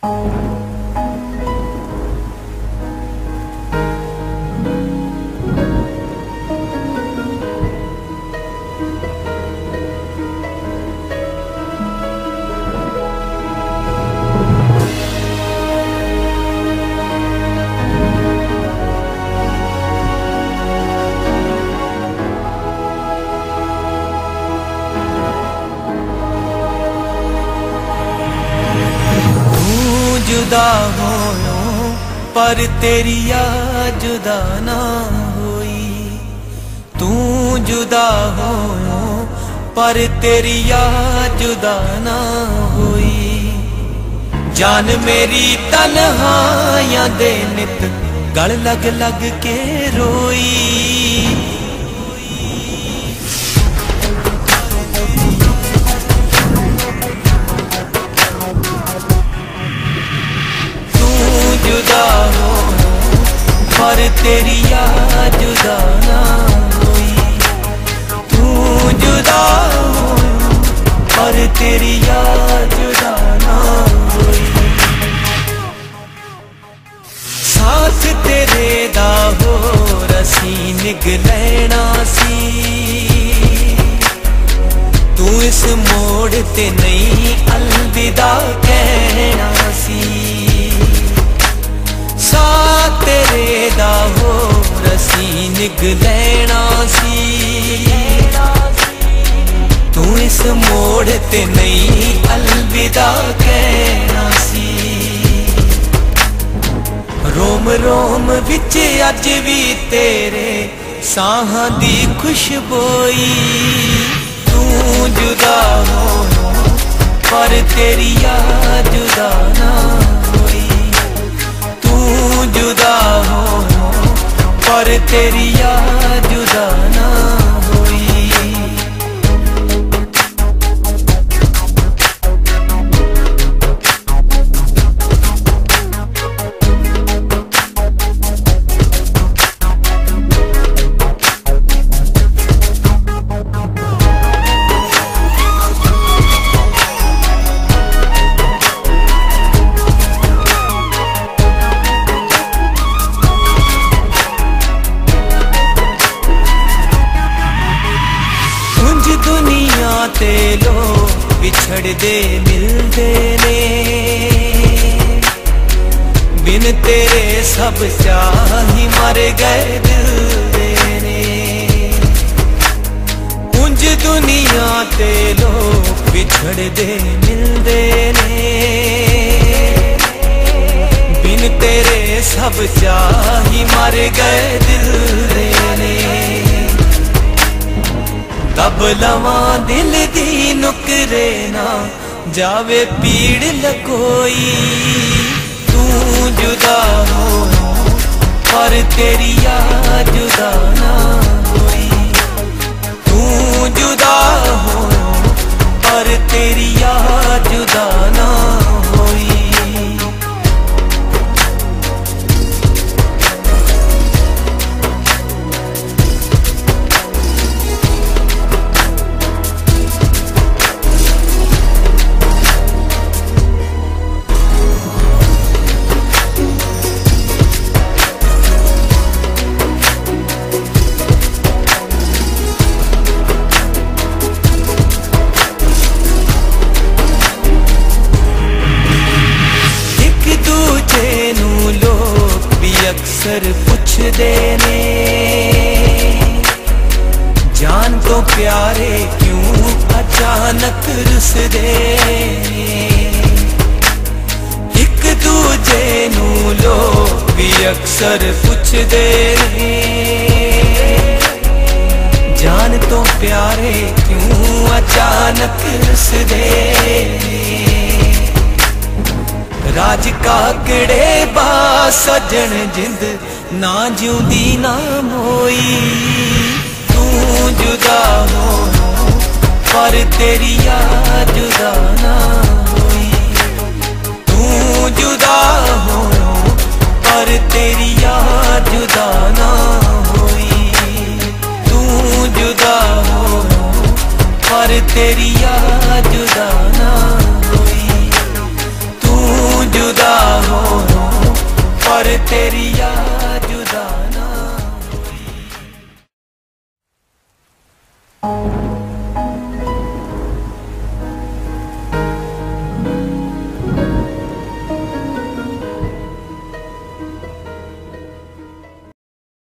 जुदा होयो पर तेरी याद जुदा ना होई। तू जुदा होयो पर तेरी याद जुदा ना होई। जान मेरी तन्हाइयां दे नित गल लग लग के रोई। जुदा हो पर तेरी याद जुदा ना होई। तू जुदा हो पर तेरी याद जुदा ना होई। साथ तेरे दा हो रसी निगलैना सी। तू इस मोड़ ते नहीं अलविदा कहना सी। साथ तेरे दा हो रसी निगलैना सी। तू इस मोड़ ते नहीं अलविदा कहना सी। रोम रोम विच अज भी तेरे साहां दी खुशबोई। तू जुदा हो पर तेरी याद जुदा ना होई। जुदा हो पर तेरी याद जुदा ना होई। दुनिया ते लोग बिछड़ दे मिलते ने। बिन तेरे सब चाही मर गए दिल देने। उंज दुनिया ते लोग बिछड़ दे मिलते ने। बिन तेरे सब चाही मर गए दिल देने। तब लवा दिल दी नुकरे ना जावे पीड़ लगोई। तू जुदा हो पर तेरी याद जुदा ना होई। तू जुदा हो पर तेरी याद जुदा ना होई। अक्सर पुछदे ने जान तो प्यारे क्यों अचानक रुसदे। एक दूजे नू लोग भी अक्सर पुछदे ने जान तो प्यारे क्यों अचानक रुसदे। राज काकड़े बा सजन जिंद ना जिउंदी ना मोई। तू जुदा हो पर तेरी याद जुदा ना होई। तू जुदा हो पर तेरी याद जुदा ना होई। तू जुदा हो पर तेरी याद जुदा ना होई। जुदा तेरी याद जुदा ना हुई।